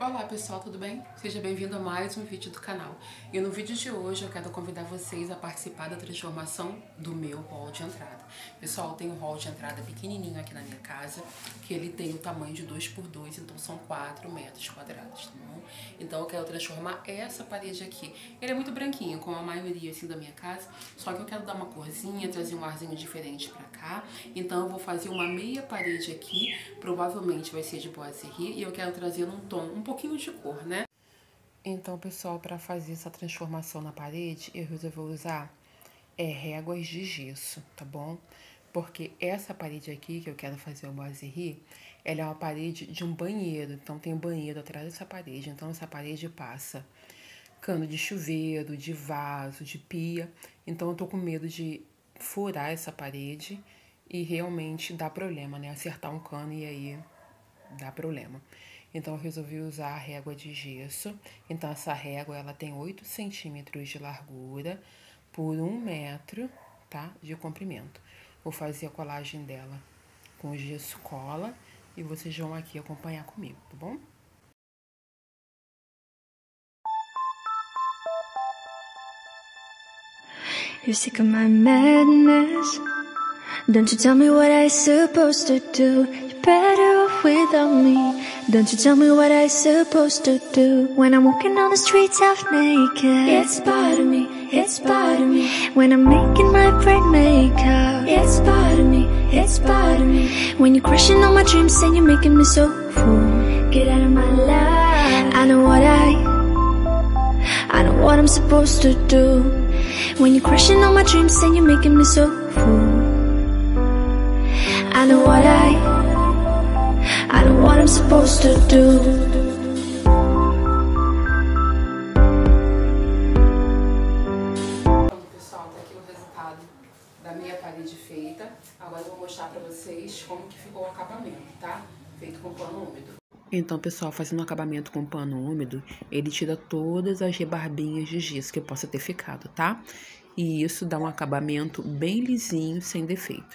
Olá pessoal, tudo bem? Seja bem-vindo a mais um vídeo do canal. E no vídeo de hoje eu quero convidar vocês a participar da transformação do meu hall de entrada. Pessoal, eu tenho um hall de entrada pequenininho aqui na minha casa, que ele tem o tamanho de 2x2, então são 4 metros quadrados, tá bom? Então eu quero transformar essa parede aqui. Ele é muito branquinho, como a maioria assim da minha casa, só que eu quero dar uma corzinha, trazer um arzinho diferente pra cá. Então eu vou fazer uma meia parede aqui, provavelmente vai ser de boiserie, e eu quero trazer num tom um pouquinho de cor, né? Então, pessoal, para fazer essa transformação na parede, eu resolvi usar réguas de gesso, tá bom? Porque essa parede aqui, que eu quero fazer o boiserie, ela é uma parede de um banheiro. Então, tem um banheiro atrás dessa parede. Então, essa parede passa cano de chuveiro, de vaso, de pia. Então, eu tô com medo de furar essa parede e realmente dar problema, né? Acertar um cano e aí dá problema. Então, eu resolvi usar a régua de gesso. Então, essa régua, ela tem 8 centímetros de largura por 1 metro, tá? De comprimento. Vou fazer a colagem dela com gesso cola e vocês vão aqui acompanhar comigo, tá bom? You're sick of my madness. Don't you tell me what I'm supposed to do. You're better off without me. Don't you tell me what I'm supposed to do. When I'm walking on the streets half naked, it's part of me, it's part of me. When I'm making my brain makeup, it's part of me, it's part of me. When you're crushing all my dreams and you're making me so full, get out of my life. I know what I'm supposed to do. When you're crushing all my dreams and you're making me so full, I know what I'm supposed to do. Pronto, pessoal, tá aqui o resultado da minha parede feita. Agora eu vou mostrar pra vocês como que ficou o acabamento, tá? Feito com pano úmido. Então, pessoal, fazendo o acabamento com pano úmido, ele tira todas as rebarbinhas de gesso que possa ter ficado, tá? E isso dá um acabamento bem lisinho, sem defeito.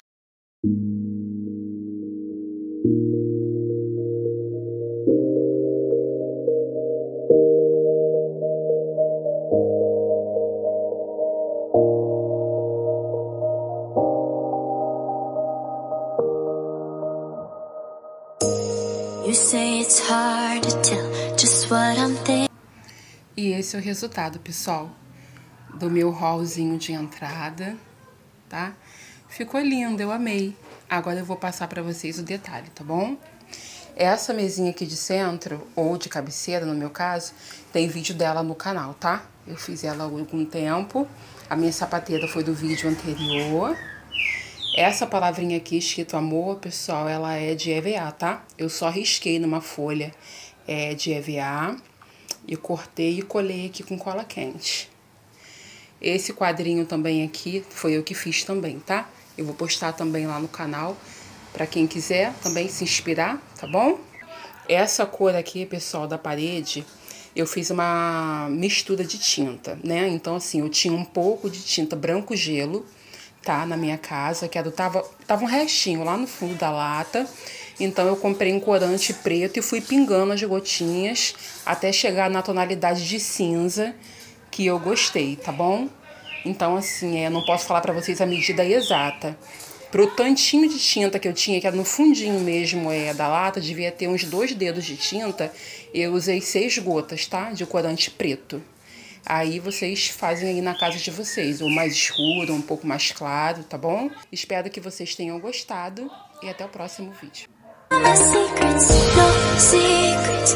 You say it's hard to tell just what I'm thinking. E esse é o resultado, pessoal, do meu hallzinho de entrada, tá? Ficou lindo, eu amei. Agora eu vou passar pra vocês o detalhe, tá bom? Essa mesinha aqui de centro, ou de cabeceira, no meu caso, tem vídeo dela no canal, tá? Eu fiz ela há algum tempo. A minha sapateira foi do vídeo anterior. Essa palavrinha aqui, escrito amor, pessoal, ela é de EVA, tá? Eu só risquei numa folha de EVA e cortei e colei aqui com cola quente. Esse quadrinho também aqui foi eu que fiz também, tá? Eu vou postar também lá no canal pra quem quiser também se inspirar, tá bom? Essa cor aqui, pessoal, da parede, eu fiz uma mistura de tinta, né? Então, assim, eu tinha um pouco de tinta branco gelo, tá, na minha casa, que tava um restinho lá no fundo da lata. Então eu comprei um corante preto e fui pingando as gotinhas até chegar na tonalidade de cinza que eu gostei, tá bom? Então, assim, eu não posso falar pra vocês a medida exata. Pro tantinho de tinta que eu tinha, que era no fundinho mesmo da lata, devia ter uns 2 dedos de tinta, eu usei 6 gotas, tá, de corante preto. Aí vocês fazem aí na casa de vocês, ou mais escuro, ou um pouco mais claro, tá bom? Espero que vocês tenham gostado e até o próximo vídeo. No secrets, no secrets,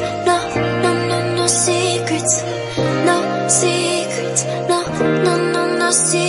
no secrets, no secrets, no secrets.